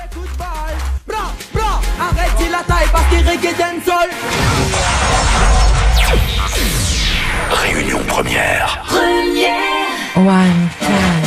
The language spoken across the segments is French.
Arrête la taille parce qu'il reggae dancehall. Réunion première. One time.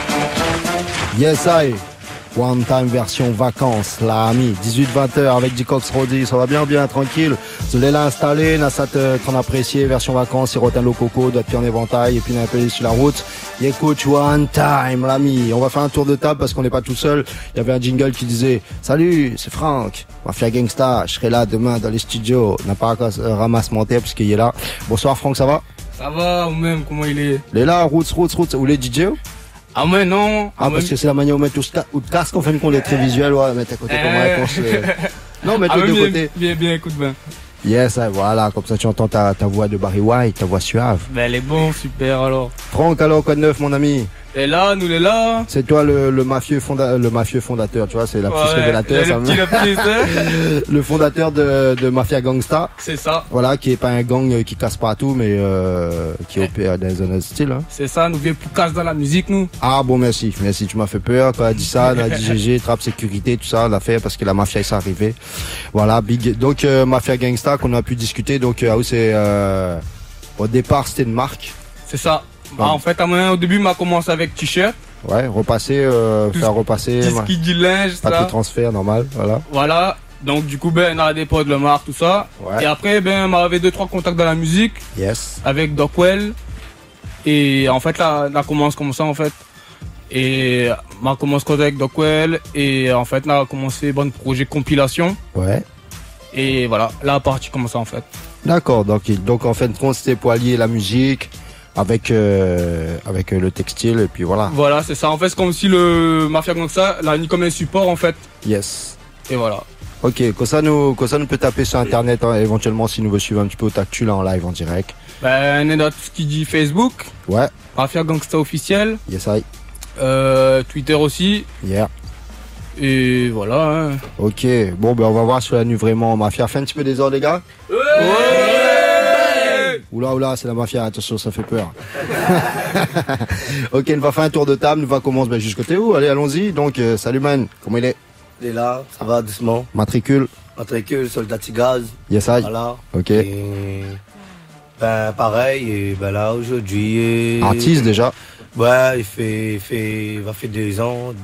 Yes, I. One time version vacances, la ami. 18-20h avec Dcox Roddy. Ça va bien, tranquille. Je l'ai là installé, n'a ça t'en apprécié, version vacances, il rotin le coco, doit pied en éventail, et puis un peu sur la route. Il écoute One time, l'ami. On va faire un tour de table parce qu'on n'est pas tout seul. Il y avait un jingle qui disait, salut, c'est Franck. Mafia Gangsta, je serai là demain dans les studios. N'a pas ramasse mon thé parce qu'il est là. Bonsoir Franck, ça va? Ça va, ou même, comment il est? Il est là, roots. Où les DJ? Ah ouais, non. Parce que c'est la manière où on met tout le casque, en fin de compte, est très visuel, ouais, mettre à côté comme réponse. Non, mettre les deux côtés. Bien, écoute bien. Yes, voilà, comme ça tu entends ta voix de Barry White, ta voix suave. Ben, elle est bon, super, alors. Franck, alors, quoi de neuf, mon ami? Et là, nous, là. C'est toi le mafieux fondateur, tu vois, c'est la petite révélateur, ça. Le fondateur de Mafia Gangsta. C'est ça. Voilà, qui est pas un gang qui casse partout, mais qui opère dans un autre style. Hein. C'est ça, nous viens pour casse dans la musique, nous. Ah bon, merci, tu m'as fait peur quand elle a dit ça, elle a dit GG, trappe sécurité, tout ça, on l'a fait parce que la mafia est arrivée. Voilà, big. Donc Mafia Gangsta qu'on a pu discuter, donc c'est au départ c'était une marque. C'est ça. Bah, en fait, au début, m'a commencé avec t-shirt. Ouais, faire repasser. Disque du linge, ça. Pas de transfert, normal, voilà. Voilà. Donc, du coup, on a des potes, le marque, tout ça. Ouais. Et après, on avait 2-3 contacts dans la musique. Yes. Avec Dockwell. Et en fait, là, on commence comme ça, en fait. Et on commence avec Dockwell. Et en fait, là, on a commencé bon projet compilation. Ouais. Et voilà, la partie comme ça, en fait. D'accord. Donc en fin de compte, c'était pour allier la musique avec le textile et puis voilà. Voilà, c'est ça. En fait, c'est comme si le Mafia Gangsta l'a mis comme un support en fait. Yes. Et voilà. Ok, que ça nous peut taper sur internet hein, éventuellement si nous veut suivre un petit peu au tactu là en live en direct. On est dans tout ce qui dit Facebook. Ouais. Mafia Gangsta officiel. Yes I. Twitter aussi. Yeah. Et voilà. Hein. Ok, bon on va voir sur la nuit vraiment Mafia. Fait un petit peu des ordres les gars. Ouais. Oula, c'est la mafia, attention, ça fait peur. Ok, on va faire un tour de table, on va commencer jusqu'au côté où. Allez, allons-y. Donc, salut man, comment il est? Il est là, ça va doucement. Matricule, soldat Tigaz. Yes I. Voilà. Ok. Et, pareil, et là aujourd'hui. Artiste déjà. Ouais, il va faire 2 ans,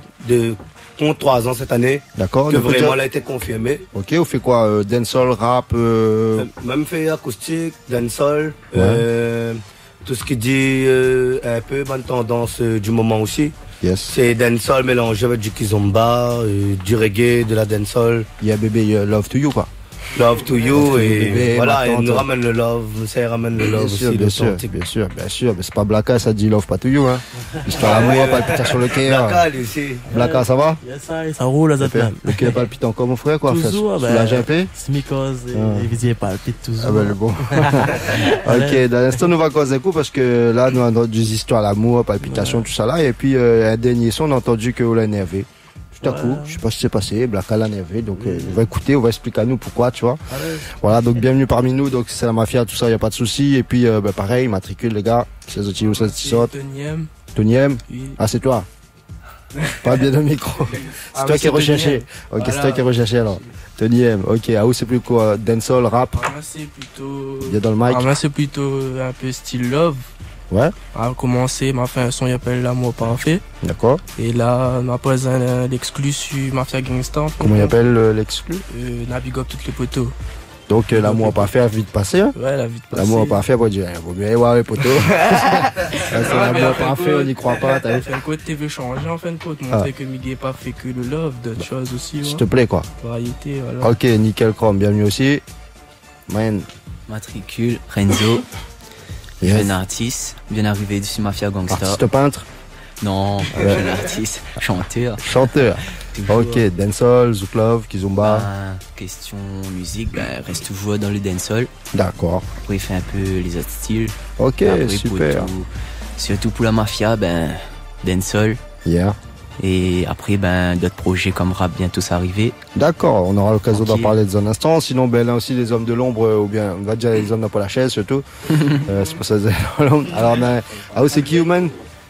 3 ans cette année. D'accord. Que vraiment elle a été confirmée. Ok, on fait quoi dancehall, rap Même fait acoustique, dancehall, ouais. tout ce qui dit un peu bonne tendance du moment aussi. Yes. C'est dancehall mélangé avec du kizomba, du reggae, de la dancehall. Yeah baby, love to you quoi. Love to you et bébé, voilà, il nous ramène le love, ça ramène le love aussi. Bien sûr, mais c'est pas Blacka, ça dit love pas to you hein. Histoire d'amour, palpitation sur le cœur. Blacka ici. Blacka, ça va? Yes, ça roule, ça fait. Le cœur palpite encore mon frère quoi. Toujours, soulage un peu. Smicos et visier palpite toujours. Ah ben le bon. Ok, dans l'instant nous va causer un coup parce que là nous avons des histoires d'amour, palpitation, tout ça là, et puis un dernier son on a entendu que on l'a énervé. Tout à coup, je sais pas ce qui s'est passé, Blacka l'a énervé, donc on va écouter, on va expliquer à nous pourquoi, tu vois. Voilà, donc bienvenue parmi nous, donc c'est la mafia, tout ça, y a pas de souci, et puis pareil, matricule les gars, c'est les où ça sortent. Tonième. Oui. Ah c'est toi. Pas bien dans le micro. C'est toi qui es recherché. Ok, voilà. C'est toi qui es recherché alors. Tonième, ok, ah où c'est plus quoi, dancehall, rap. Moi c'est plutôt. Bien dans le mic. Moi c'est plutôt un peu style love. Ouais. A commencé, m'a fait un son qui s'appelle L'amour parfait. D'accord. Et là, on a posé l'exclu sur Mafia Gangsta. Comment il appelle l'exclu? Navig up toutes les poteaux. Donc l'amour parfait a vite passé. Hein? Ouais, la vite passé. L'amour parfait, va dire, vaut mieux voir les poteaux. C'est l'amour parfait, on n'y croit pas. En fin de compte, tu veux changer en fin de compte, montrer que Miguel pas fait que le love, d'autres choses aussi. S'il te plaît quoi. Variété, voilà. Ok, nickel chrome, bienvenue aussi. Man. Matricule, Renzo. Yes. Jeune artiste, bien arrivé sur Mafia Gangsta. Artiste peintre? Non, jeune artiste, chanteur. Chanteur. Ok, dancehall, zouk love, kizomba. Question musique, reste toujours dans le dancehall. D'accord. Après il fait un peu les autres styles. Ok, après, super. Surtout pour la mafia, dancehall. Yeah. Et après, d'autres projets comme rap bientôt s'arriver. D'accord, on aura l'occasion d'en parler dans un instant. Sinon, là aussi, les hommes de l'ombre, ou bien, on va dire les hommes dans pas la chaise, surtout. C'est pour ça, alors, c'est qui, man?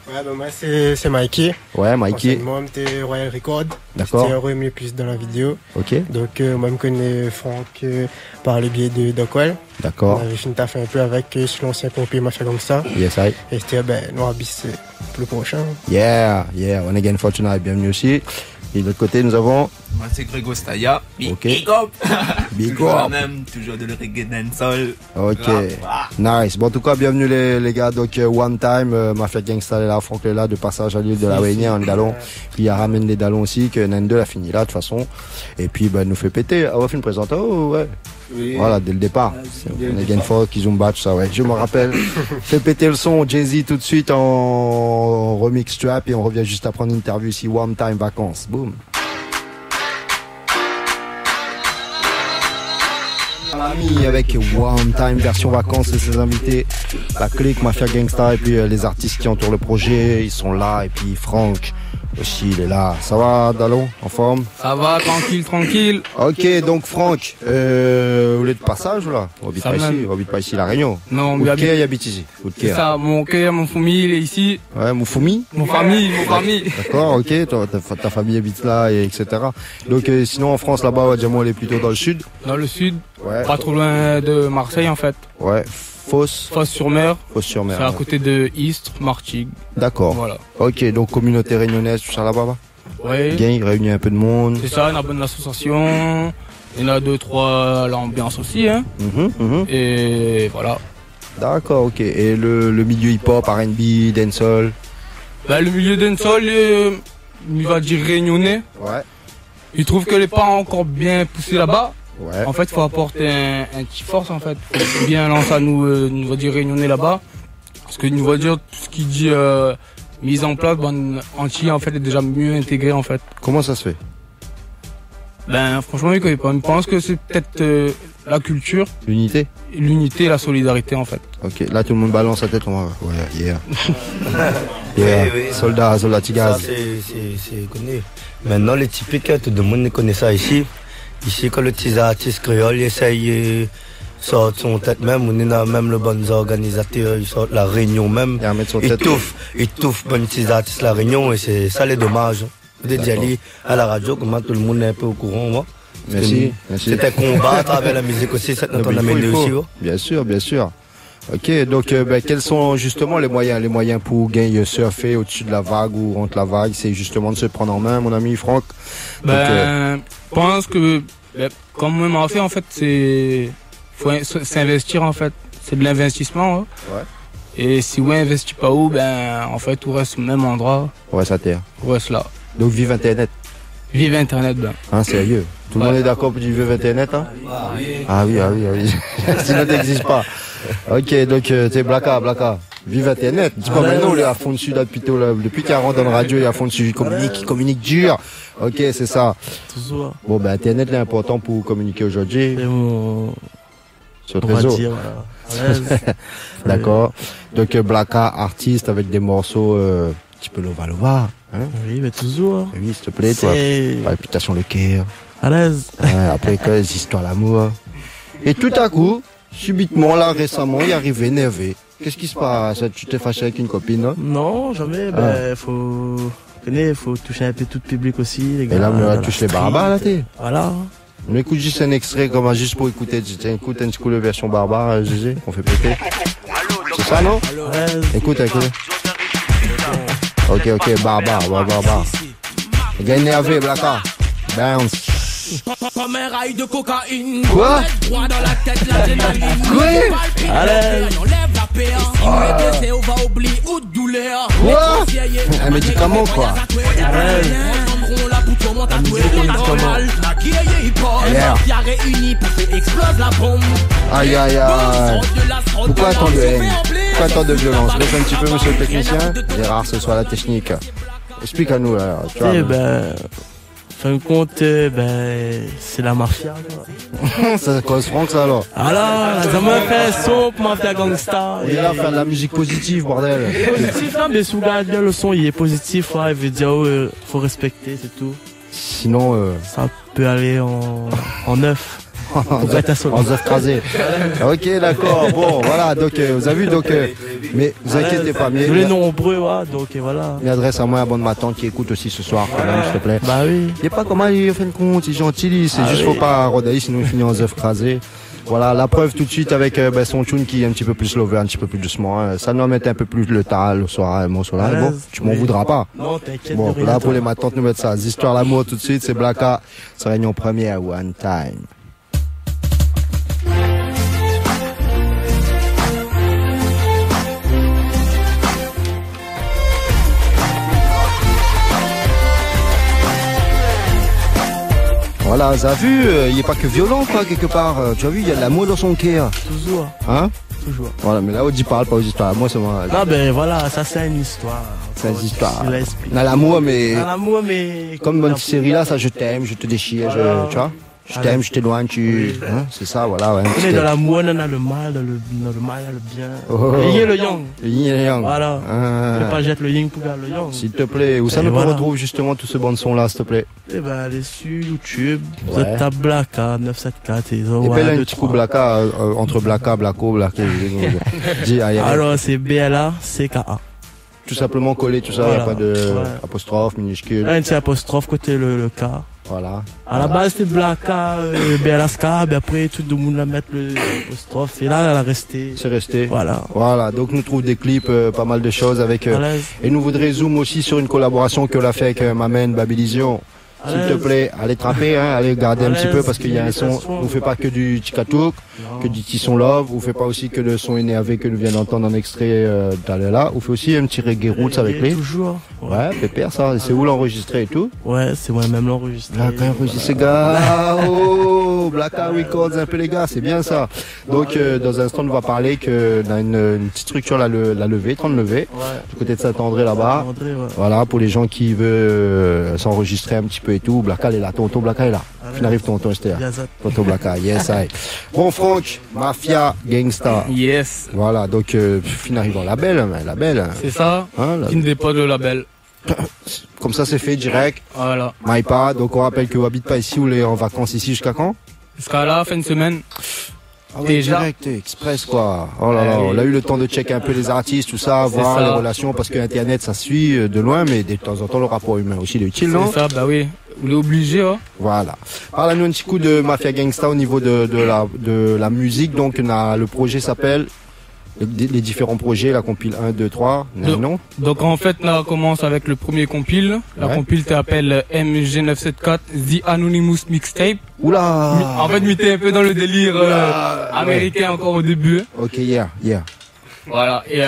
Ouais, bah moi c'est Mikey. Ouais, Mikey. Moi, j'étais Royal Record. D'accord. J'étais remis plus dans la vidéo. Ok. Donc, moi, je connais Franck par le biais de Dockwell. D'accord. J'ai fini taffer un peu avec sur l'ancien pompier Mafia Gangsta. Yes, I. Et c'était, Noir Bis pour le prochain. Yeah, one again for tonight, bienvenue aussi. Et de l'autre côté, nous avons... Moi, c'est Grégo Staya. Ok. Big up. Big toujours up. même, toujours de le reggae dancehall. Ok, Rap. nice. Bon, en tout cas, bienvenue les gars. Donc, One Time, Mafia Gangsta est là, Franck est là, de passage à l'île de la Réunion, en Dallon. Puis il y a Ramène les Dallons aussi, que Nando a fini là, de toute façon. Et puis, nous fait péter. On va faire une présentation, ouais. Oui. Voilà, dès le départ. On est bien fort, Kizumba, tout ça, ouais. Je me rappelle. Fait péter le son, Jay-Z tout de suite en remix trap et on revient juste après une interview ici, One Time Vacances. Boom. Ami avec One Time version vacances et ses invités, la clique Mafia Gangsta et puis les artistes qui entourent le projet, ils sont là et puis Franck aussi il est là. Ça va Dallon, en forme? Ça va, tranquille. Ok, donc Franck, vous êtes de passage ou là? On habite pas ici, La Réunion. Non, on habite ici. C'est ça, mon cœur, mon famille, il est ici. Ouais, mon famille. D'accord, ok, ta famille habite là, et etc. Donc sinon en France là-bas, on est plutôt dans le sud. Dans le sud, ouais. Pas trop loin de Marseille en fait. Ouais, Fosse-sur-Mer. Fosse-sur-Mer. C'est à côté de Istres, Martigues. D'accord. Voilà. Ok, donc communauté réunionnaise, tout ça là-bas. Ouais. Gang, réunir un peu de monde. C'est ça, on a bonne association. Il y en a 2-3 l'ambiance aussi, hein. Et voilà. D'accord, ok. Et le milieu hip-hop, R&B, dancehall? Le milieu dancehall, il va dire réunionnais. Ouais. Il trouve que les pas encore bien poussés là-bas. Ouais. En fait, il faut apporter un petit force en fait. Faut bien lancer à nous va dire réunionnais là-bas. Parce que nous va dire tout ce qui dit mise en place, anti en fait est déjà mieux intégré en fait. Comment ça se fait? Franchement, je pense que c'est peut-être la culture. L'unité et la solidarité en fait. Ok, là tout le monde balance la tête comme ça. Ouais, yeah. Yeah. Oui. Soldat tigaz. Ça c'est connu. Maintenant les typiques, tout le monde connaît ça ici. Ici quand le petit artiste créole essaye sort son tête même, on a même le bon organisateur, il sort la réunion même. Il touffe bon petit artiste la réunion et c'est ça les dommages. Vous êtes allé à la radio, comment tout le monde est un peu au courant, moi. Merci. C'était combat à travers la musique aussi, c'est notre amené aussi. Bien sûr. Ok, donc quels sont justement les moyens pour gagner surfer au-dessus de la vague ou entre la vague, c'est justement de se prendre en main, mon ami Franck. Je pense que comme même en fait, c'est investir en fait, c'est de l'investissement. Hein. Ouais. Et si on investit pas où, en fait, tout reste au même endroit. On reste à terre. On reste là. Donc vive Internet. Vive Internet, sérieux. Tout le monde est d'accord pour dire vive Internet, hein? Ah oui. Sinon n'existe pas. Ok, donc c'est Blaka. Vive Internet. Dis pas maintenant, il est à fond dessus là depuis 40 dans la radio, il est à fond dessus, il communique dur. Ok, c'est ça. Toujours. Bon, Internet est important pour communiquer aujourd'hui. Sur le réseau. Dire, voilà. D'accord. Donc Blaka, artiste avec des morceaux un petit peu lova. Hein? Oui, mais toujours. Oui, s'il te plaît, toi. La réputation le cœur. À l'aise. Après, les histoires d'amour. Et tout à coup, subitement, là, récemment, il est arrivé énervé. Qu'est-ce qui se passe? Tu t'es fâché avec une copine, non, jamais. Faut toucher un peu tout le public aussi. Les gars, et là, on touche les barbares, là, t'es. Voilà. On écoute juste un extrait, comme juste pour écouter. Écoute une school version barbare, GG, on fait péter. C'est ça, non? Écoute. Ok, barbare. Le gars énervé, Blaka. Bounce. Comme un rail de cocaïne. Quoi? Droit dans la tête, l'adrénaline. Quoi? Allez. On lève la paix. Si on est blessé, on va oublier ou de douleur. Quoi? Un médicament, quoi. Aïe. Pourquoi tant de haine? Pourquoi tant de violence? Laisse un petit peu, monsieur le technicien. Il est rare ce soit la technique. Explique à nous, là. Fin de compte, c'est la mafia. Ça cause Franck, ça, alors. Alors, ça m'a fait son pour Mafia Gangsta. Il est là faire de la musique positive, bordel. Positif, non, mais sous bien le son, il est positif, il veut dire, faut respecter, c'est tout. Sinon, ça peut aller en neuf. en œuf crasé. Ok, d'accord. Bon, voilà. Donc, vous avez vu, donc, mais vous inquiétez pas. Mais vous êtes nombreux, ouais, donc voilà. Il adresse à moi, à bonne ma tante qui écoute aussi ce soir, quand même, s'il te plaît. Bah oui. Il n'est pas comment il fait le compte, il est gentil, c'est juste faut pas rodailler, sinon il finit en œuf crasé. Voilà, la preuve tout de suite avec son tune qui est un petit peu plus lover, un petit peu plus doucement. Hein. Ça nous mettre un peu plus le tas, le soir, mon soir. Bon, tu m'en voudras pas. Non, t'inquiète. Bon, là pour les matantes, nous mettre ça. Histoires l'amour tout de suite, c'est Blacka. C'est réunion première, one time. Voilà, vous avez vu, il n'est pas que violent, quoi, quelque part. Tu as vu, il y a de l'amour dans son cœur. Toujours. Hein? Toujours. Voilà, mais là, on dit parle pas aux histoires. Moi, c'est moi. Non, ben voilà, ça, c'est une histoire. C'est une histoire. Dans l'amour, mais. Dans l'amour, mais. Comme dans cette série-là, ça, je t'aime, je te déchire, tu vois? Je t'aime, je t'éloigne, tu. Hein, c'est ça, voilà, ouais. On est dans l'amour, on a le mal, dans le mal, il y a le bien. Le yin et le yang. Le yin et le yang. Voilà. Ne pas jeter le yin pour garder le yang. S'il te plaît. Où ça nous retrouve justement tout ce bande son là, s'il te plaît? Eh ben, allez sur YouTube. Vous êtes à Blacka 974 et ça. Et puis là, un petit coup Blacka, entre Blacka, Blacko, Blacka. Alors, c'est BLA-CKA. Tout simplement collé, tout ça, il n'y a pas de apostrophe, minuscule. Un petit apostrophe côté le K. Voilà. À la base, c'était Blacka, BLA-SK, mais après, tout le monde a mettre l'apostrophe. Et là, elle a resté. C'est resté. Voilà. Voilà. Donc, nous trouvons des clips, pas mal de choses avec, et nous voudrions zoom aussi sur une collaboration que l'on a fait avec Mamen Babilision. S'il te plaît, allez trapper, hein, allez garder un petit peu parce qu'il y a un son, vous fait pas que du Tchikatouk, que du Tisson Love, vous fait pas aussi que le son énervé que nous vient d'entendre en extrait là, vous fait aussi un petit reggae roots avec lui. Toujours. Ouais, pépère ça, c'est où l'enregistrer et tout? Ouais, c'est moi-même l'enregistré. Blacka enregistré, gars, oh, Blacka Records un peu les gars, c'est bien ça. Donc, dans un instant, on va parler que dans une petite structure, la levée, 30 levées, du côté de Saint-André là-bas. Voilà, pour les gens qui veulent s'enregistrer un petit peu et tout, Blacka est là, tonton Blacka est là. Fin arrive tonton Esther. Tonton Blacka, yes, I. Bon, Franck, Mafia, Gangsta. Yes. Voilà, donc, fin arrivant, la belle. C'est ça, qui ne dépend de label. Comme ça, c'est fait direct. Voilà. MyPad, donc on rappelle que vous habitez pas ici, vous êtes en vacances ici jusqu'à quand? Jusqu'à la fin de semaine. Ah ouais, direct, express quoi. Oh là là, on a eu le temps de checker un peu les artistes, tout ça, voir les relations, parce que Internet ça suit de loin, mais de temps en temps le rapport humain aussi il est utile, non? C'est ça, bah oui. On est obligé, hein. Voilà. Parle-nous un petit coup de Mafia Gangsta au niveau de la musique. Donc, le projet s'appelle les différents projets, la compile 1, 2, 3, non? Donc, en fait, là, on commence avec le premier compile. La compile s'appelle MG974 The Anonymous Mixtape. Oula! En fait, m'étais un peu dans le délire américain encore au début. Ok, yeah. Voilà. Et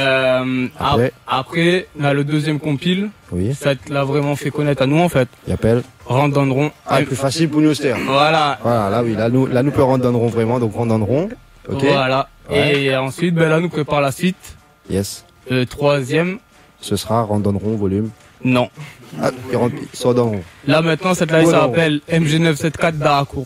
après, on a le deuxième compile. Oui. Ça l'a vraiment fait connaître à nous, en fait. Il appelle Randonneron. Ah, plus facile pour nous, c'était. Voilà. Voilà, là, oui. Là, nous peut Randonneron vraiment, donc Randonneron. Ok. Voilà. Ouais. Et ensuite, ben là, nous prépare la suite. Yes. Le troisième. Ce sera Randonneron volume. Non. Ah, Randonneron. Là, maintenant, cette là, ça s'appelle MG974 Daracourt.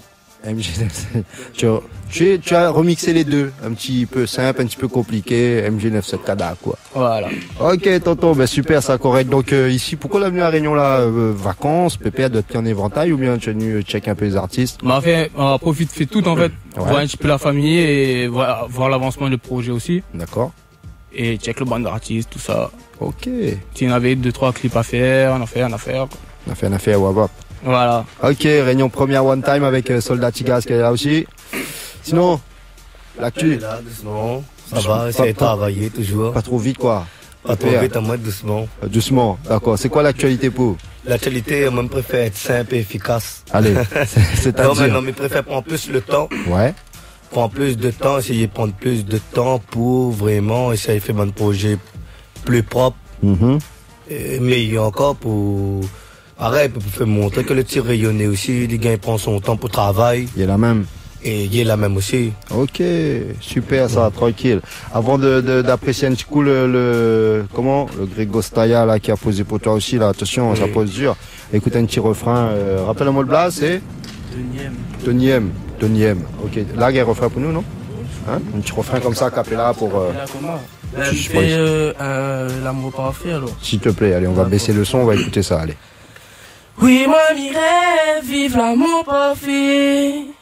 MG974. Tu as remixé les deux, un petit peu simple, un petit peu compliqué, MG974 quoi. Voilà. Ok tonton, ben super, ça correct. Donc ici, pourquoi la venue à Réunion là, vacances, Pépé doit être en éventail ou bien tu es venu checker un peu les artistes? Bah on profite fait tout en fait, voir un petit peu la famille et voir l'avancement du projet aussi. D'accord. Et check le band d'artistes, tout ça. Ok. Si on avait 2-3 clips à faire, on a fait. On a fait un affaire, wap. Voilà. Ok, Réunion première one time avec Soldat Tigas qui est là aussi. Sinon, l'actu. Là, doucement. Ça va, essayer de travailler toujours. Pas trop vite quoi. Pas trop vite, en mode doucement. Doucement, d'accord. C'est quoi l'actualité pour? L'actualité, moi, je préfère être simple et efficace. Allez, c'est-à-dire. Non, mais je préfère prendre plus le temps. Ouais. Prendre plus de temps, essayer de prendre plus de temps pour vraiment essayer de faire un projet plus propre. Mais il y a encore pour... Pareil, pour faire montrer que le tir rayonné aussi, les gars prend son temps pour travail. Il est la même. Et il est la même aussi. Ok, super ça, tranquille. Avant d'apprécier un petit coup le Grego Staya là qui a posé pour toi aussi là, attention, ça pose dur. Écoute un petit refrain, rappelle-moi le blast, c'est Tonième. Ok, là il y a un refrain pour nous, non? Hein? Un petit refrain comme ça, capella pour... Tu fais l'amour parfait alors. S'il te plaît, allez, on va baisser le son, on va écouter ça, allez. Oui, moi m'irai vivre l'amour parfait.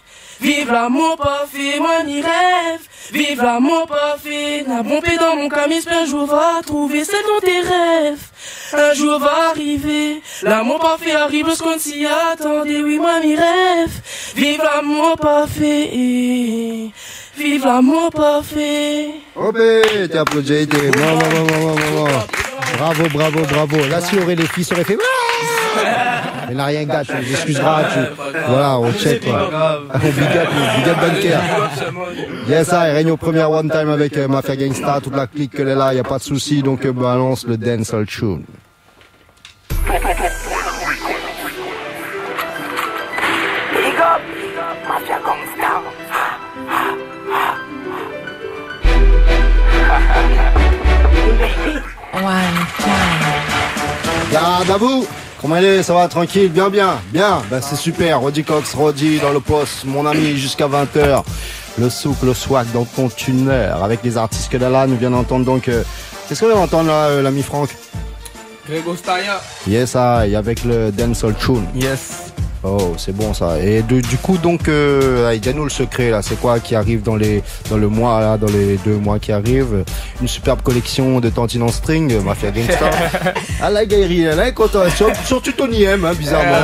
Vive l'amour parfait, moi n'y rêve. Vive l'amour parfait, n'a pompé dans mon camis, un jour va trouver celle dont tes rêves. Un jour va arriver, l'amour parfait arrive lorsqu'on s'y attendait, oui moi m'y rêve. Vive l'amour parfait, vive l'amour parfait. Oh ben, t'es applaudi, t'es bravo, bravo, bravo. Là, si aurait les filles, ça aurait fait. Mais n'a rien gâché, je m'excusera. Voilà, on check quoi. On big up bancaire. Yes, ça, il règne au premier one time avec Mafia Gangsta, toute la clique qu'elle est là, y a pas de souci, donc balance le dancehall tune. Big up, Mafia Gangsta. One time. Garde à vous. Comment elle est? Ça va tranquille? Bien. Ben c'est super. Roddy Cox, Roddy dans le poste, mon ami, jusqu'à 20h. Le souk, le swag dans ton tuner avec les artistes que là, nous viennent d'entendre donc. Qu'est-ce qu'on vient d'entendre là, l'ami Franck? Grego Staya. Yes, et avec le dancehall tune. Yes. Oh, c'est bon ça. Et du coup, donc, dis-nous le secret là. C'est quoi qui arrive dans le mois là, dans les 2 mois qui arrivent? Une superbe collection de tantines en string, Mafia Gangsta. Ah la galerie, elle est contente. Surtout Tony M, hein, bizarrement.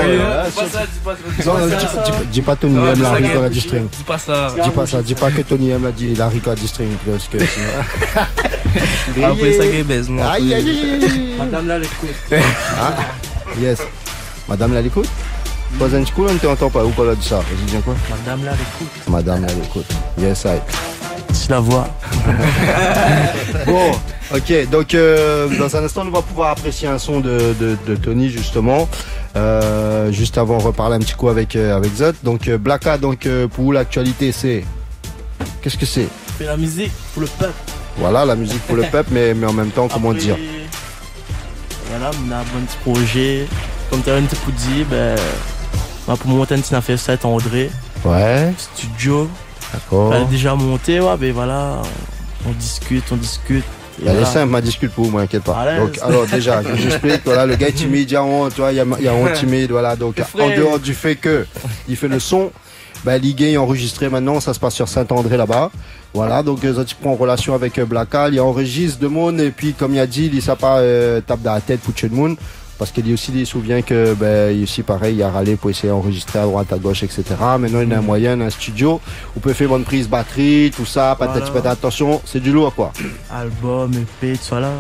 Dis pas Tony M, la Rico a du string. Dis pas ça. Dis pas que Tony M l'a dit, la Rico a du string. Parce que après ça qui est baise, moi. Aïe. Madame là l'écoute. Ah, yes. Madame là l'écoute? Pas un petit coup, on ne t'entend pas, ou pas là de ça? Vas-y, dis quoi? Madame là l'écoute. Madame là l'écoute. Yes, I. C'est la voix. Bon, ok, donc dans un instant, on va pouvoir apprécier un son de Tony, justement. Juste avant, on reparle un petit coup avec Zot. Donc, Blacka, donc, pour vous, l'actualité, c'est. Qu'est-ce que c'est? Fait la musique pour le peuple. Voilà, la musique pour le peuple, mais en même temps, comment dire? Voilà, on a un petit projet. Comme tu as un petit peu dit, pour monter un petit affaire Saint-André. Ouais. Studio. D'accord. Elle est déjà montée, ouais, ben voilà. On discute. Elle est simple, ma discute pour vous, m'inquiète pas. Donc, alors, déjà, je vous explique, voilà, le gars est timide, il y a honte, il y a honte timide, voilà. Donc, en dehors du fait que il fait le son, Ligue est enregistré maintenant, ça se passe sur Saint-André là-bas. Voilà, donc, ça tu prends en relation avec Blacka, il enregistre de monde, et puis, comme il a dit, il s'est pas tape dans la tête pour tout le monde. Parce qu'il aussi il se souvient que ici pareil il a râlé pour essayer d'enregistrer à droite à gauche etc. Maintenant il a un moyen, un studio où peut faire bonne prise batterie, tout ça, patati patata, attention, c'est du lourd quoi. Album, EP, tout ça là.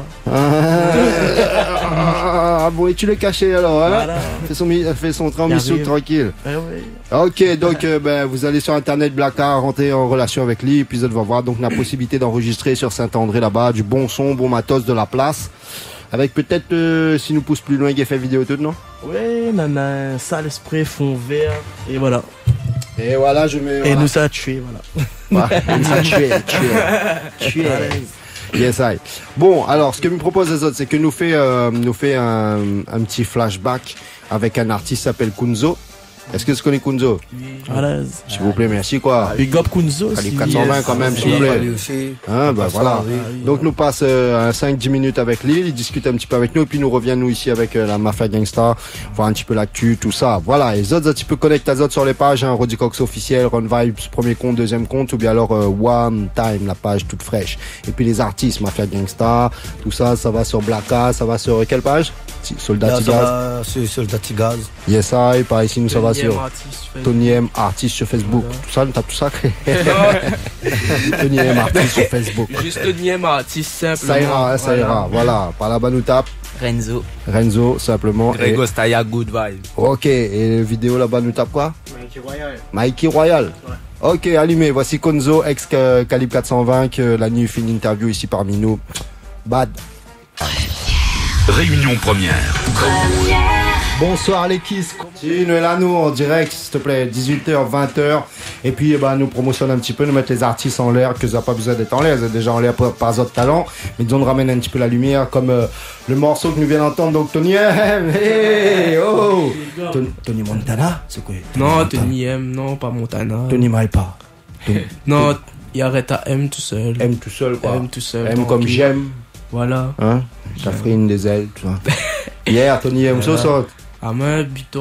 Ah bon, et tu l'as caché alors, hein? Voilà. Fais son tranquille. Oui. Ok, donc vous allez sur internet Blacka, rentrer en relation avec lui, et puis vous va voir donc la possibilité d'enregistrer sur Saint-André là-bas, du bon son, bon matos, de la place. Avec peut-être, si nous pousse plus loin, il y a fait vidéo tout, non? Oui, on a un sale spray fond vert, et voilà. Et voilà, je mets... Et nous ça a tué, voilà. Nous ça a tué. Yes, I. Bon, alors, ce que me propose les autres, c'est que nous fait un petit flashback avec un artiste qui s'appelle Kunzo. Est-ce que tu connais Kunzo? Voilà. S'il vous plaît, merci quoi. Big up Kunzo. Calibre 420 quand même, s'il vous plaît. Hein, voilà. Donc nous passe 5-10 minutes avec lui, il discute un petit peu avec nous, et puis nous revient nous ici avec la Mafia Gangsta, voir un petit peu l'actu, tout ça. Voilà, et les autres, tu peux connecter les autres sur les pages, hein, Roddy Cox officiel, Run Vibes, premier compte, deuxième compte, ou bien alors One Time, la page toute fraîche. Et puis les artistes, Mafia Gangsta, tout ça, ça va sur Blacka, ça va sur quelle page? Soldat Tigaz. Soldat Tigaz. Yes, I, par ici nous ça va sur Tony M artiste sur Facebook. Voilà. Tout ça, nous tape tout ça. Tony M artiste sur Facebook. Juste Tony M artiste Ça simplement. ira. Voilà, par là-bas nous tape. Renzo simplement. Grego Staya, good vibe. Ok, et vidéo là-bas nous tape quoi? Mikey Royal. Ouais. Ok, allumé. Voici Kunzo, ex Calibre 420, que la nuit fait une interview ici parmi nous. Bad. Réunion première. Bonsoir les Kiss. Continue là nous en direct s'il te plaît, 18h, 20h. Et puis nous promotionne un petit peu, nous mettre les artistes en l'air, que ça n'a pas besoin d'être en l'air, c'est déjà en l'air par d'autres talents. Mais disons, on ramène un petit peu la lumière, comme le morceau que nous venons d'entendre, donc Tony M. Hey, oh. Tony Montana, c'est quoi? Non, Tony M, non, pas Montana. Tony Maipa. Non, il arrête à M tout seul. M tout seul quoi. M tout seul. M comme j'aime. Voilà. Hein? Chafrine des ailes, tu vois. Hier, Tony M. Ça. Ah, mais Bitor.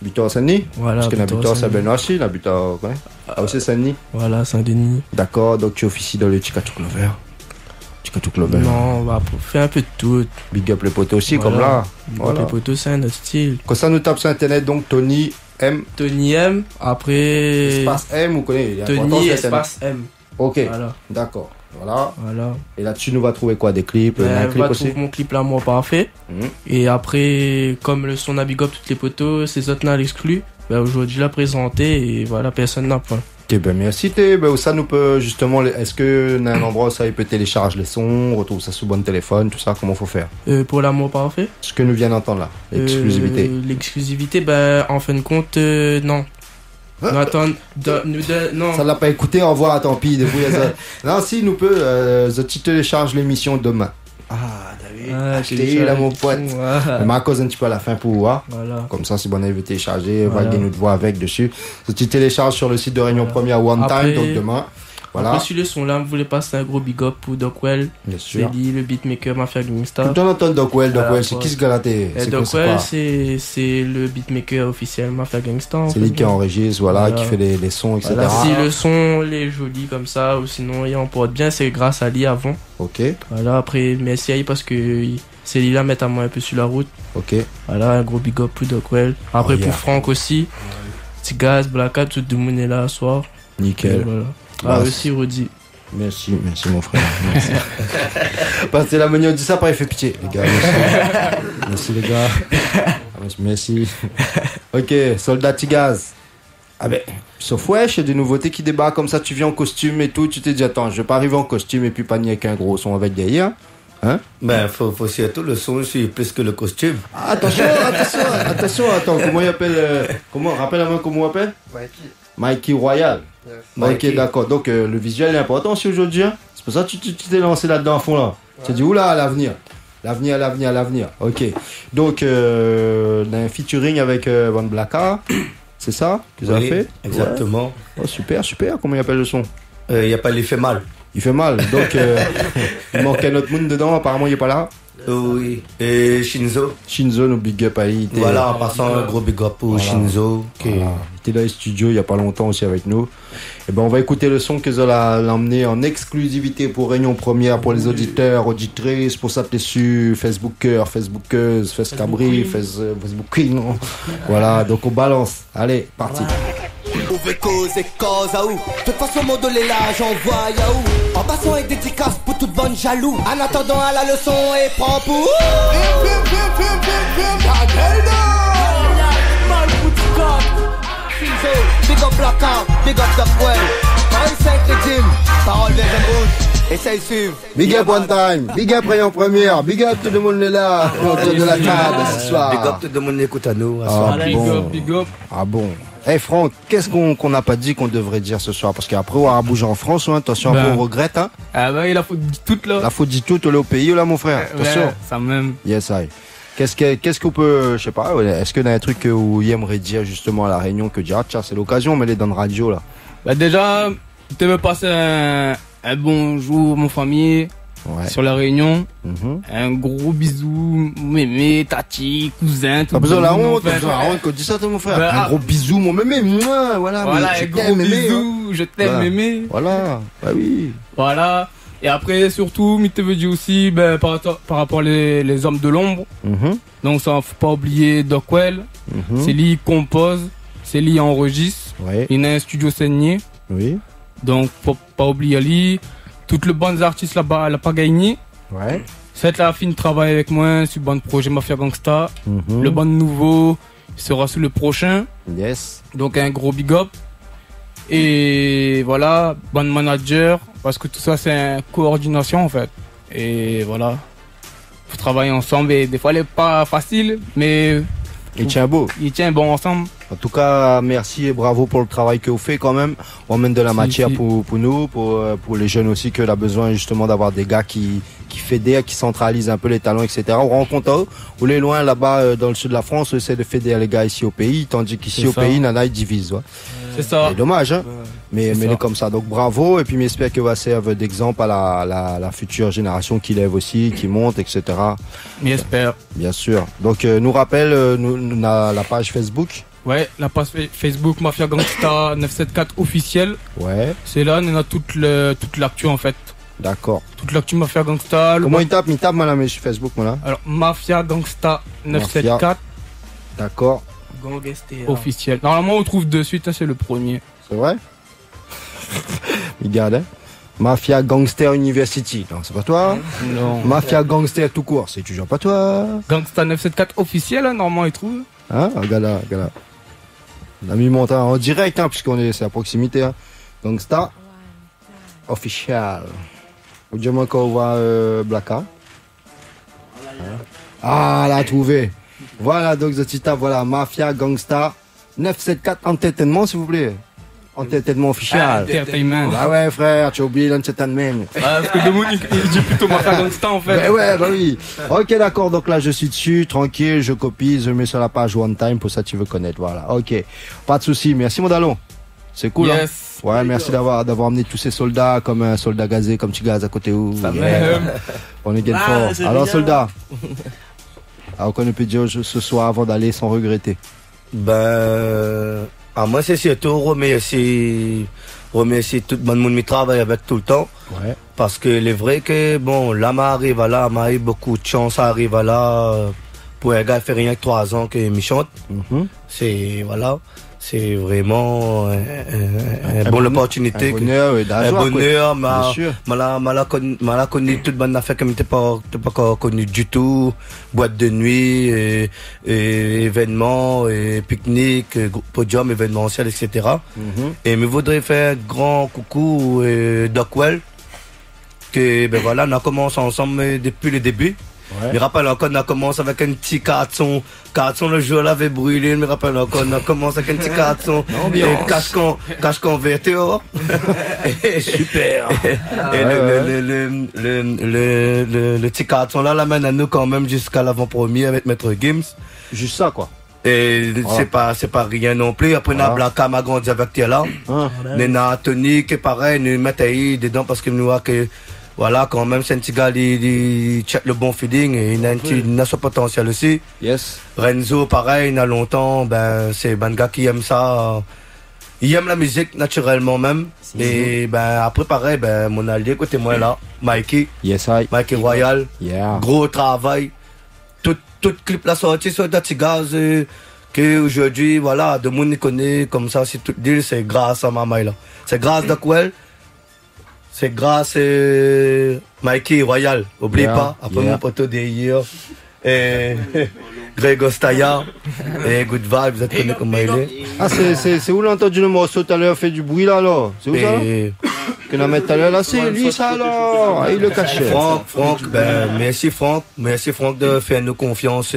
Butor Saint-Denis. Voilà. Parce que Butor c'est Benoît aussi, la Butor, ouais. Ah, aussi Saint-Denis. Voilà, Saint-Denis. D'accord, donc tu officies dans le Tikatou Clover. Tikatou Clover. Non, on va faire un peu de tout. Big up les potos aussi, Voilà. comme là. Big Voilà. up les potos, c'est notre style. Quand ça nous tape sur internet, donc Tony M. Tony M. Après. Espace M, vous connaissez. Tony espace M. Ok. Voilà. D'accord. Voilà. Voilà. Et là-dessus, nous va trouver quoi? Des clips, un On clip va aussi. trouver mon clip L'amour parfait. Et après, comme le son a big up toutes les potos, ces autres n'a l'exclu. Ben aujourd'hui, l'a présenté et voilà, personne n'a pas. Ok, ben merci. Ben, ça nous peut justement. Est-ce que dans un endroit où ça il peut télécharger les sons, retrouve ça sous bon téléphone, tout ça, comment faut faire? Pour L'amour parfait. Ce que nous vient d'entendre là, l'exclusivité. L'exclusivité, ben en fin de compte, non. Non, attends, non. Ça l'a pas écouté, au revoir, tant pis, débrouillez ça. Non, si, nous peut, tu télécharges l'émission demain. Ah, David, achetez là, mon pote. Mais ma cause un petit peu à la fin pour voir. Voilà. Comme ça, si bon veut télécharger, Voilà. va nous voir avec dessus. Tu télécharges sur le site de Réunion Première One Après- Time, donc demain. Voilà. Après, sur le son là, vous voulez passer un gros big up pour Dockwell. Bien sûr. C'est lui, le beatmaker Mafia Gangsta. Tout le temps on entend Dockwell, Voilà, c'est quoi. qui ce gars-là? Dockwell, c'est le beatmaker officiel Mafia Gangsta. C'est lui qui enregistre, voilà, qui fait les sons, etc. Voilà, si le son il est joli comme ça, ou sinon il emporte bien, c'est grâce à lui avant. Ok. Voilà, après, merci à lui parce que c'est lui là mettre à moi un peu sur la route. Ok. Voilà, un gros big up pour Dockwell. Après, Oh, yeah. pour Franck aussi. Petit gaz, Black Hat, tout le monde est là ce soir. Nickel. Et voilà. Bah, Ah, aussi, Rodi. Merci mon frère. Merci. Parce que la manière on dit ça, après il fait pitié. Les gars, merci. Merci les gars. Merci. Ok, Soldat Tigaz. Ah ben, sauf wesh, il y a des nouveautés qui débarquent comme ça, tu viens en costume et tout, tu t'es dit attends, je vais pas arriver en costume et puis pas nier avec un gros son avec derrière. Hein? Ben, faut surtout le son aussi, plus que le costume. Ah, attention, attends, comment il appelle rappelle-moi comment il appelle? Mikey Royal. Yes. Ok, Mikey. d'accord. Donc le visuel est important aussi aujourd'hui. Hein? C'est pour ça que tu t'es lancé là-dedans à fond là. Tu t'es dit oula, l'avenir. L'avenir. Ok. Donc un featuring avec Van Blacka. C'est ça que vous avez fait? Exactement. Ouais. Oh, super. Comment il appelle le son? Il n'y a pas l'effet mal. Il fait mal. Donc il manque un autre monde dedans. Apparemment il est pas là. Oui. Et Shinzo, nos big up à lui. Voilà, en passant un gros big up pour Shinzo. Voilà. Il était dans les studios il y a pas longtemps aussi avec nous. Et ben on va écouter le son que Zola l'a emmené en exclusivité pour Réunion Première, pour les auditeurs, auditrices, pour ça t'es su, Facebooker, Facebookeuse, Facebookabri, Facebook Queen. Voilà, donc on balance. Allez, parti. Ouvrez cause et cause à où. De toute façon mon dolé là j'envoie Yahoo. En passant et dédicace pour toute bonne jaloux. En attendant à la leçon et prends pour Big up Blackout, big up Dockwell. Parole 5 Redim, parole des émoutes. Essaye de suivre. Big up One Time, big up Réunion Première, big up tout le monde est là, autour de la table ce soir. Big up tout le monde écoute à nous. Big up. Ah bon. Eh Franck, qu'est-ce qu'on n'a pas dit qu'on devrait dire ce soir? Parce qu'après on va bouger en France, hein. Attention, après on regrette. Hein. Ah bah il a faut dit tout là. La faute dit tout là au pays là mon frère. Attention. Ouais, ça même. Yes, I. Qu'est-ce qu'on peut, je sais pas, est-ce qu'il y a un truc où il aimerait dire justement à la Réunion que dire, ah, tiens, c'est l'occasion, mais elle est dans la radio là. Bah déjà, tu me passer un bonjour mon famille sur la Réunion. Un gros bisou, mémé, tati, cousin, tout. T'as besoin de la honte, qu'on dit ça, mon frère. Bah, un gros bisou, mon mémé, voilà. Un gros bisou, je t'aime, mémé. Voilà, bah oui. Voilà. Et après, surtout, je te veux dire aussi, ben, par rapport les hommes de l'ombre. Donc, ça, faut pas oublier Dockwell. C'est lui qui compose, c'est lui qui enregistre. Il a un studio saigné. Oui. Donc, faut pas oublier lui. Toutes les bonnes artistes là-bas, elle a pas gagné. Ouais. Cette la fine travaille avec moi sur le bon projet Mafia Gangsta. Le bon nouveau sera sur le prochain. Yes. Donc, un gros big up. Et voilà, bon manager, parce que tout ça c'est une coordination en fait. Et voilà, faut travailler ensemble et des fois elle est pas facile, mais il tient beau. Il tient bon ensemble. En tout cas, merci et bravo pour le travail que vous faites quand même. On mène de la matière pour nous, pour les jeunes aussi, que a besoin justement d'avoir des gars qui fédèrent, qui centralisent un peu les talents, etc. On rencontre où les loin là-bas dans le sud de la France, on essaie de fédérer les gars ici au pays, tandis qu'ici au pays, Nana ils divisent. Ouais. C'est ça. C'est dommage, hein. Mais il est comme ça. Donc bravo, et puis j'espère que va servir d'exemple à la future génération qui lève aussi, qui monte, etc. J'espère. Bien sûr. Donc nous rappelle, nous a la page Facebook. Ouais, la page Facebook Mafia Gangsta 974 officielle. Ouais. C'est là, on a toute l'actu en fait. D'accord. Toute l'actu Mafia Gangsta. Comment il tape moi là, mais sur Facebook, moi là. Alors, Mafia Gangsta 974. D'accord. Gang STA. Officiel. Normalement, on trouve de suite, hein, c'est le premier. C'est vrai? Regarde, hein. Mafia Gangster University. Non, c'est pas toi? Non. Mafia Gangster tout court, c'est toujours pas toi? Gangsta 974 officiel, hein, normalement, il trouve. Hein? Regarde là, regarde là. On a mis mon temps en direct, hein, puisqu'on est, c'est à proximité, hein. Gangsta Official. Vous dites moi qu'on voit Blacka. Ah, l'a trouvé. Voilà, donc The Tita, voilà, Mafia Gangsta 974 Entertainment, s'il vous plaît. Entertainment official. Entertainment. Ah ouais, frère, tu as oublié l'entertainment. Parce que Dominique, il dit plutôt Mafia Gangsta en fait. Ouais, bah oui. Ok, d'accord, donc là, je suis dessus, tranquille, je copie, je mets sur la page One Time, pour ça, tu veux connaître, voilà. Ok, pas de souci, merci, mon Dalon. C'est cool, yes. Hein. Ouais, merci d'avoir amené tous ces soldats, comme un soldat gazé, comme tu gazes à côté où. Ça même. On est fort. Alors, soldat. Alors, qu'on peut dire ce soir avant d'aller sans regretter. Moi, c'est surtout remercier tout le monde qui travaille avec tout le temps. Ouais. Parce que il est vrai que, bon, là, m'arrive à là, m'a eu beaucoup de chance à arriver à là. Pour un gars qui fait rien que 3 ans qu'il me chante. C'est, voilà. C'est vraiment une bonne opportunité. Un bonheur, oui, un bonheur. M'a connu toute bonne affaire comme t'es pas connu du tout. Boîte de nuit, événements, pique-nique, podium, événementiel, etc. Et me voudrais faire un grand coucou Dockwell. Que, ben voilà, on a commencé ensemble depuis le début. Ouais. Je me rappelle encore, on a commencé avec un petit carton. Carton, le jour là avait brûlé. Je me rappelle encore, on a commencé avec un petit carton. Cache converti, oh. Super. Et le petit carton là l'amène à nous quand même jusqu'à l'avant-premier avec Maître Gims. Juste ça, quoi. Et c'est pas rien non plus. Après, on a Blacka, ma grandi avec elle là. Nena, Tony, qui est pareil, nous mettons dedans parce que nous voit que, voilà, quand même, c'est un petit gars, il check le bon feeling et il a son potentiel aussi. Yes. Renzo, pareil, il a longtemps, c'est un gars qui aime ça. Il aime la musique naturellement même. Et après, pareil, mon allié, côté moi là, Mikey. Yes, I. Mikey Royal. Yeah. Gros travail. Tout clip la sortie sur Datigaz. Que aujourd'hui, voilà, de monde connaît comme ça, c'est tout dire, c'est grâce à ma maille là. C'est grâce d'Aquel. C'est grâce Mikey Royal, oublie pas, après mon poteau d'hier, et Grego Staya, et Good Vibe, vous êtes connu comme il est. Ah, c'est où l'entendu le morceau tout à l'heure fait du bruit là, alors? C'est où ça? Que l'on met tout à l'heure là, c'est lui ça alors, il le cachait. Franck, merci Franck de faire nous confiance,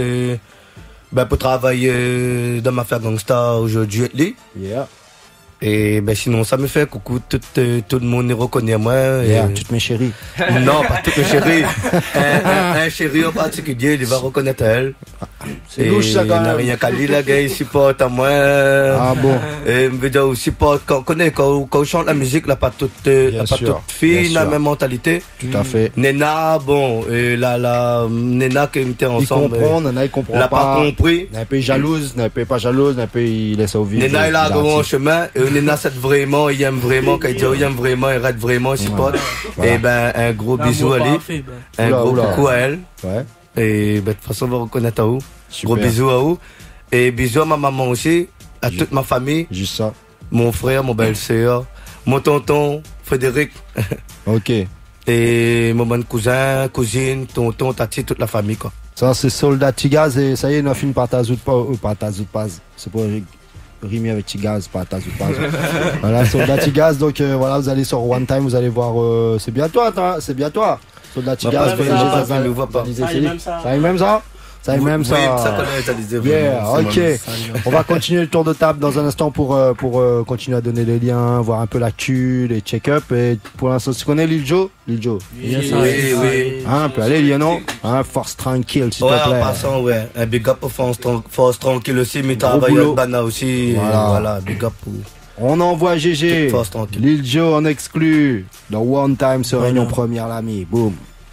pour travailler dans Mafia Gangsta aujourd'hui. Yeah. Et sinon ça me fait coucou, tout le monde reconnaît moi. Toutes mes chéries. Non, pas toutes mes chéries. un chéri en particulier, il va reconnaître elle. C'est louche ça quand même. Il n'a rien qu'à lui, la gars, il supporte à moi. Ah bon. Et me veut dire aussi quand on chante la musique, là, pas toute fille, la même mentalité. Tout à fait. Nena, bon, Nena qui était ensemble. Il comprend, n'a pas compris. N'a pas jalouse, n'a pas jalouse, n'a pas il laisse au vide. Nena il a un grand chemin. Nena c'est vraiment, il aime vraiment, quand il dit il aime vraiment, il rate vraiment, il supporte. Et un gros bisou à lui. Un gros coucou à elle. Ouais. Et de toute façon, on va reconnaître à vous. Gros bisous à vous. Et bisous à ma maman aussi, à toute ma famille. Juste ça. Mon frère, mon belle-sœur, mon tonton, Frédéric. Ok. Et mon bon cousin, cousine, tonton, tati, toute la famille, quoi. Ça, c'est Soldat Tigaz et ça y est, on a fini par Tazout Paz. C'est pour rimer avec Tigaz, pas Tazout Paz. Voilà, Soldat Tigaz. Donc voilà, vous allez sur One Time, vous allez voir. C'est bien toi, c'est bien toi. Soldat Tigaz, ça ne voit pas. Ça y est même ça. Ça y est même ça. Yeah, ok. On va continuer le tour de table dans un instant pour continuer à donner les liens, voir un peu l'actu, les check-up. Et pour l'instant, tu connais Lil Joe? Lil Joe. Oui. Hein, peut aller, Lil, non? Hein, Force Tranquille, s'il te plaît. En passant, ouais. Un big up pour Force Tranquille aussi, mais travaille avec Bana aussi. Voilà, big up pour. On envoie GG. Lil Joe en exclu. Dans One Time se réunion première, l'ami. Boum.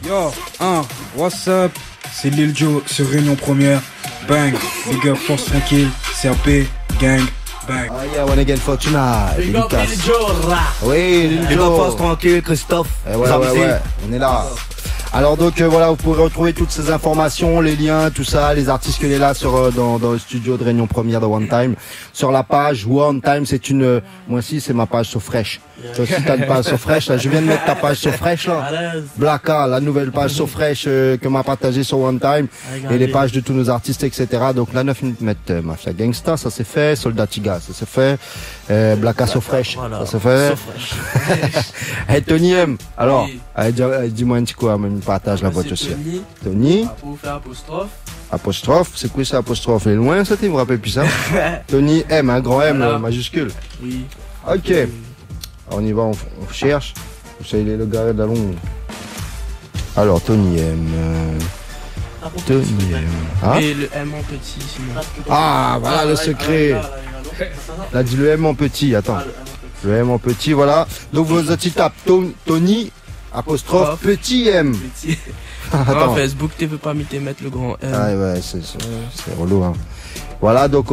Yo, what's up? C'est Lil Joe sur Réunion Première. Bang, big up, force tranquille, CRP, gang, bang. Ah yeah, one again Fortuna. Big up Lil Joe. Oui, Lil Joe. Big up, force tranquille, Christophe. Ouais, on est là. Alors donc voilà, vous pourrez retrouver toutes ces informations, les liens, tout ça, les artistes que est là sur dans le studio de Réunion Première de One Time, sur la page One Time. C'est une, moi aussi c'est ma page sur Fresh. Toi aussi t'as une page sur Fresh là. Je viens de mettre ta page sur Fresh là. Blacka, la nouvelle page sur Fresh que m'a partagé sur One Time et les pages de tous nos artistes etc. Donc là 9 minutes mettre Mafia Gangsta, ça c'est fait, Soldat Tiga, ça c'est fait, Blacka sur Fresh, ça c'est fait. Hey Tony M, alors, dis-moi un petit coup, même partage la boîte aussi. Tony. Pour faire apostrophe. Apostrophe, c'est quoi ça apostrophe? Elle est loin ça, tu me rappelles plus ça? Tony M, un grand M majuscule. Oui. Ok. On y va, on cherche. Vous savez, le gars d'Alon. Alors, Tony M. Tony M. Hein? Et le M en petit, sinon. Ah, voilà le secret. Là, dit le M en petit, attends. Le M en petit, voilà. Donc, vous tapez Tony, apostrophe, petit M. Attends. Facebook, tu veux pas mettre le grand M. Ah, ouais, c'est relou, hein. Voilà, donc.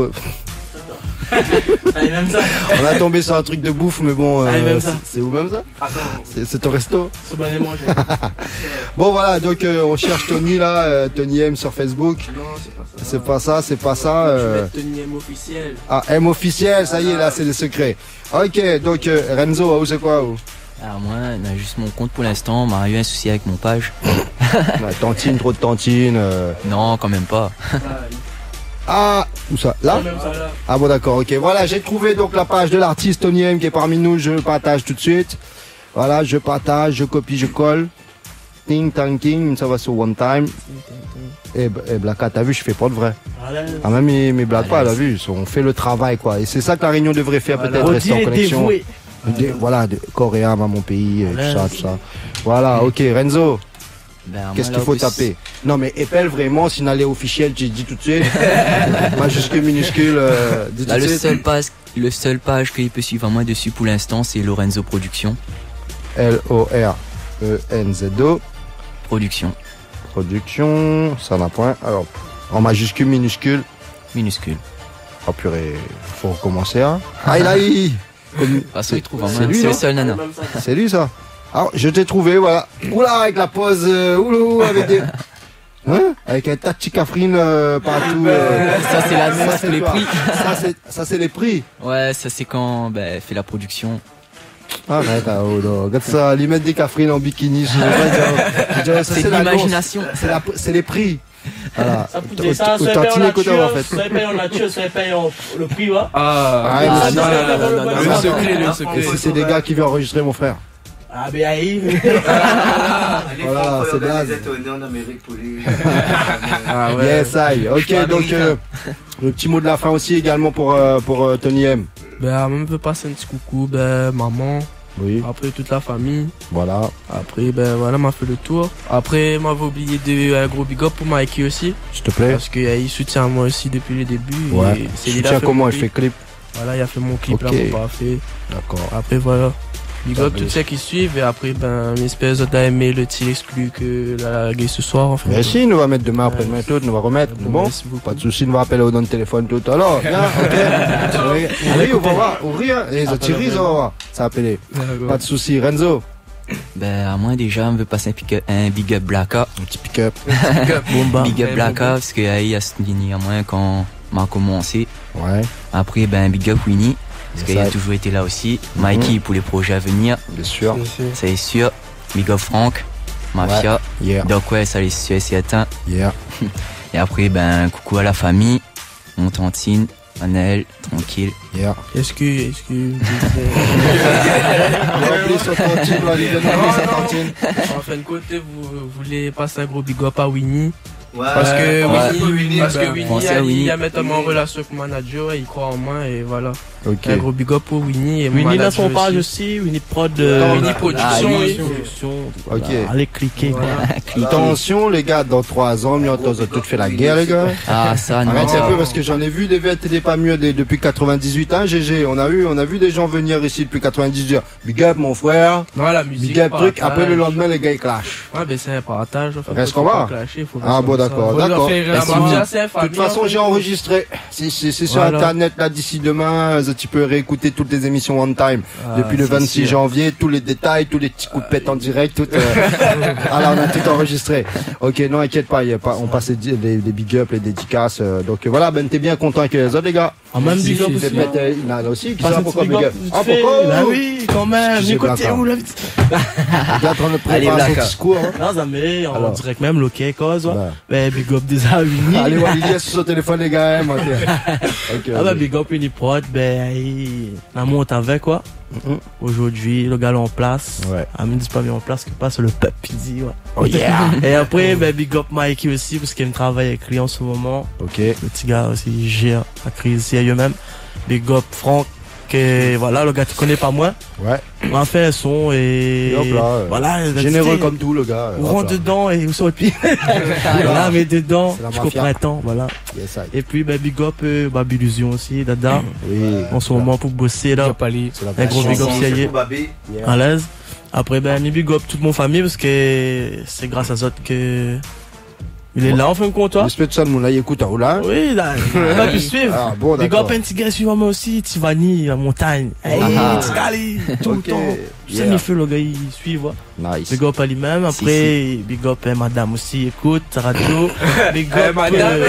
On a tombé sur un truc de bouffe, mais bon, c'est où même ça? C'est ton resto? Bon voilà, donc on cherche Tony là, Tony M sur Facebook. C'est pas ça. Je vais mettre Tony M officiel. Ah, M officiel, ça y est, là c'est le secret. Ok, donc Renzo, où c'est quoi où? Alors moi, on a juste mon compte pour l'instant, on a eu un souci avec mon page. Tantine, trop de tantine. Non, quand même pas. Ah, où ça? Là? Ah bon d'accord, ok. Voilà, j'ai trouvé donc la page de l'artiste Tony M qui est parmi nous, je partage tout de suite. Voilà, je partage, je copie, je colle. Ting, tang, ting, ça va sur One Time. Et Blacka, t'as vu, je fais pas de vrai. Ah même mes blagues pas, t'as vu, on fait le travail quoi. Et c'est ça que la Réunion devrait faire peut-être, rester en connexion. Voilà, de corps et âme à mon pays, tout ça. Voilà, ok, Renzo. Qu'est-ce qu'il faut taper? Non mais épelle vraiment, si on allait officiel, tu dis tout de suite. Majuscule, minuscule, dis tout de suite. Le seul page qu'il peut suivre à moi dessus pour l'instant, c'est Lorenzo Production. L-O-R-E-N-Z-O. Production. Production, ça n'a point. Alors, en majuscule, minuscule. Minuscule. Oh purée, faut recommencer, hein. Ah, il a eu. Il trouve en c'est lui, c'est le seul nana. C'est lui ça. Alors, je t'ai trouvé, voilà. Oula, avec la pose, oulou, avec des... Hein? Avec un tas de chicafrines partout. Ça, c'est la même, c'est les prix. Ça, c'est les prix. Ouais, ça, c'est quand, fait la production. Arrête, regarde ça, lui mettre des cafrines en bikini. C'est de l'imagination. C'est les prix. Voilà. Ça, soit payé en nature, soit payé en nature, soit payé le prix, ouais. Non. Le secret. C'est des gars qui veulent enregistrer mon frère. Ah, ben, aïe. Voilà, c'est blaze. en Amérique pour les... Ah ouais. Yes, aïe. Ok, donc, le petit mot de la fin aussi également pour Tony M. Même veut passer un petit coucou, maman. Oui. Après toute la famille. Voilà. Après, voilà, m'a fait le tour. Après, m'avait oublié un gros big up pour Mikey aussi. S'il te plaît. Parce qu'il soutient moi aussi depuis le début. Ouais. Il soutient comment? Il fait clip. Voilà, il a fait mon clip là, mon parfait. D'accord. Après, voilà. Big up tous ceux qui suivent et après, j'espère que vous avez aimé le petit exclu que la gueule ce soir, en fait. Merci, nous va mettre demain, après-demain, tout, nous va remettre. Bon, pas de soucis, nous va appeler au nom de téléphone tout à l'heure. Ok. Oui, on va voir, ouvrir, et ça tire, on va voir. Ça va appeler. Pas de soucis, Renzo. À moi, déjà, on veut passer un big up Blacka. Un petit pick-up. Big up Blacka, parce qu'il y a souligné à moi quand m'a commencé. Ouais. Après, big up Winnie. Parce qu'il a toujours été là aussi. Mikey pour les projets à venir. Bien sûr. Ça est sûr. Big up Franck. Mafia. Ouais. Yeah. Donc ouais, ça c'est certain. Yeah. Et après, coucou à la famille. Mon tantine. Anaël, tranquille. Yeah. Est-ce que... En fin de compte, vous voulez passer un gros big up à Winnie. Parce que Winnie, Pensez à Winnie. il a mettre en relation avec le manager, il croit en moi et voilà. Ok. Un gros big up pour Winnie et mon Winnie dans manager son page aussi, Winnie Prod. Winnie Production. Ok. Allez cliquer. Attention les gars, dans 3 ans, on a tout fait la guerre les gars. Ah, ça, non. Arrête un peu parce que j'en ai vu des VTD pas mieux depuis 98 ans, GG. On a vu des gens venir ici depuis 98 ans. Big up mon frère. Non, la musique. Big up truc. Après le lendemain les gars ils clashent. Ouais, ben c'est un partage. Reste qu'on va. Ah bon d'accord, d'accord. De toute façon j'ai enregistré. C'est sur internet là d'ici demain. Tu peux réécouter toutes les émissions on time depuis le 26 janvier, tous les détails, tous les petits coups de pète en direct, tout. Alors on a tout enregistré. Ok, non inquiète pas, on passe les big up, les dédicaces. Donc voilà, Ben t'es bien content avec les autres les gars. En même big up aussi. Il y en a aussi qui savent pourquoi big up. Ah pourquoi? Bah oui, quand même. Écoutez où là. Il est en train de préparer son discours. Non, ça mais on dirait que même loquet cause. Ben big up déjà Winnie. Allez Walidi sur son téléphone les gars. Ah bah big up Winnie Prod, ben la monte avec quoi. Aujourd'hui le gars en place. À midi pas mis en place que passe le peuple dit ouais. Oh yeah. Et après ben big up Mikey aussi parce qu'il me travaille avec lui en ce moment. Ok. Le petit gars aussi il gère la crise ici à eux-mêmes. Big up Franck. Que voilà, le gars tu connais pas moi. Ouais. On a fait un son et hop là, voilà, généreux comme tout le gars. On rentre dedans et on sort puis. Voilà, mais dedans jusqu'au printemps, voilà. Yes, et puis ben big up Babi Illusion aussi, Dada. Oui. En ce moment pour bosser là. Un gros big up sérieux. À l'aise. Après ben big up toute mon famille parce que c'est grâce à Zot que il est là en fin de compte toi. J'espère que ça le monde là il écoute là. Oui, là, il va plus suivre. Ah bon big d'accord. up un petit gars suivant moi aussi, Tivani, la montagne. Hey, Tigali, tout le temps. C'est mi feu le gars il suit voilà. Nice. Big up à lui-même. Après big up madame aussi écoute radio. Big up madame.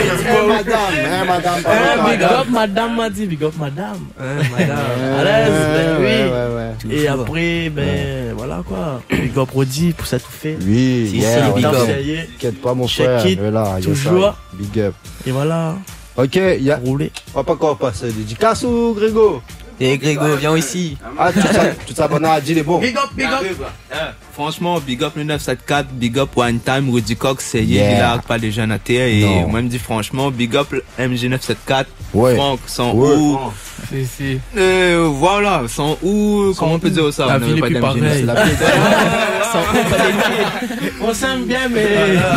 Big up madame m'a dit big up madame. À l'aise, oui. Et après ben voilà quoi. Big up Rodi pour ça tout fait. Oui, big up. T'inquiète pas mon frère, là, toujours. Big up. Et voilà. Ok, il y a roulé. On va pas encore passer dédicace ou Grégo? Et Grégo, viens ici. Ah, tout ça, bon, dit les bons. Big up, big up. Franchement, big up 974, big up One Time, Rudy Cox, c'est il a pas les jeunes à terre. Et moi, je me dis franchement, big up MG974, Franck, sans où. Voilà, sans où, comment on peut dire ça? La ville est plus pareille. On s'aime bien, mais.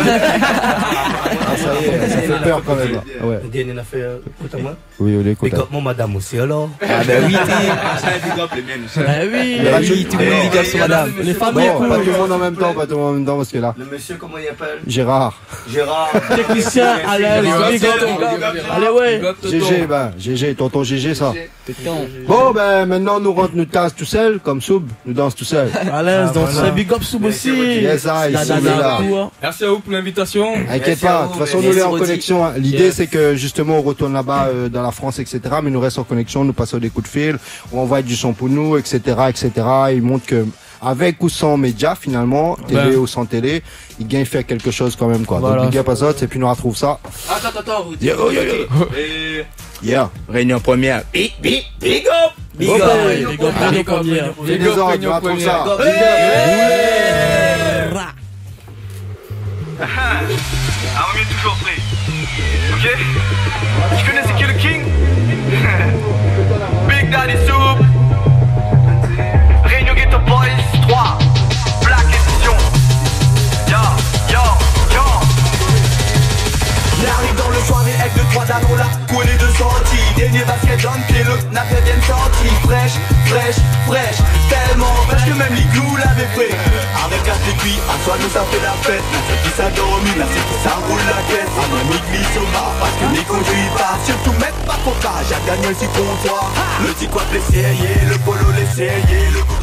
Ça y est, ça fait peur quand même. Ouais. Dernier a fait écoute à moi. Oui, on écoute. Big up mon madame aussi alors. Ah ben oui, big up les miennes. Ah oui, tout le monde big up sur madame. Les familles. Pas tout le monde en même temps, parce que là. Le monsieur, comment il appelle? Gérard. Technicien, allez, allez, ouais. GG, tonton GG, ça. Bon, ben, maintenant, nous rentre, nous tasse tout seul, comme Soub, nous danse tout seul. À l'aise, donc c'est big up Soub aussi. Yes, là. Merci à vous pour l'invitation. Inquiète pas, de toute façon, nous les en connexion. L'idée, c'est que, justement, on retourne là-bas, dans la France, etc., mais nous restons en connexion, nous passons des coups de fil, on envoie du son pour nous, etc., etc. Ils montrent que, avec ou sans médias, finalement, télé ou sans télé, ils gagnent faire quelque chose quand même, quoi. Voilà. Donc, big up à ça, et puis nous retrouve ça. Attends, vous dites. Yeah. Réunion première. Big up! Big up, réunion première. J'ai des ordres, tu retrouves ça. Big up! On est toujours prêt. Ok? Tu connais c'est qui le King? Big Daddy Soup. Réunion Ghetto Boys 3. Black Edition. Yo. J'arrive dans le soir et avec 2-3 dames là. Collé de sortie. Dernier basket dans le pied, l'autre n'a fait bien sorti. Fraîche. Tellement fraîche que même les glous l'avaient fait. Avec casse les cuits, à soi nous ça fait la fête. La seule qui s'adormit, la seule qui s'enroule la caisse. À mon glisse au bar, parce que les conduits pas. Surtout mettre pas coca, j'ai gagné le petit comptoir. Le petit quoi l'essayer, le polo l'essayer, le coup